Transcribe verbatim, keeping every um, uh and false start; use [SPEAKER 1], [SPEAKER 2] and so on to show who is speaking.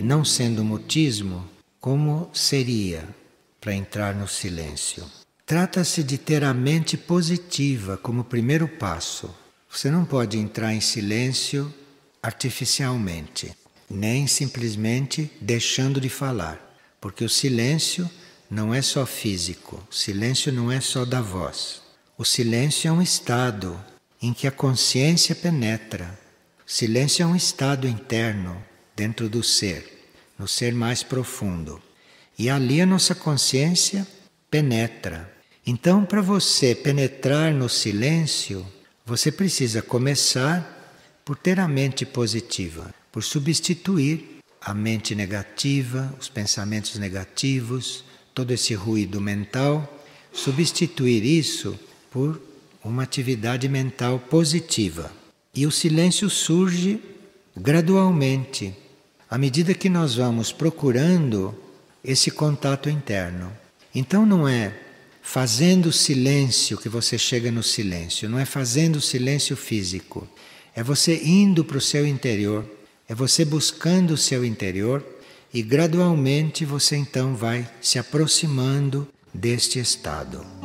[SPEAKER 1] não sendo mutismo, como seria para entrar no silêncio? Trata-se de ter a mente positiva como primeiro passo. Você não pode entrar em silêncio artificialmente, nem simplesmente deixando de falar, porque o silêncio não é só físico, o silêncio não é só da voz. O silêncio é um estado em que a consciência penetra. O silêncio é um estado interno dentro do ser, no ser mais profundo. E ali a nossa consciência penetra. Então, para você penetrar no silêncio, você precisa começar por ter a mente positiva, por substituir a mente negativa, os pensamentos negativos, todo esse ruído mental, substituir isso por uma atividade mental positiva. E o silêncio surge gradualmente, à medida que nós vamos procurando esse contato interno. Então não é fazendo silêncio que você chega no silêncio, não é fazendo silêncio físico. É você indo para o seu interior, é você buscando o seu interior e gradualmente você então vai se aproximando deste estado.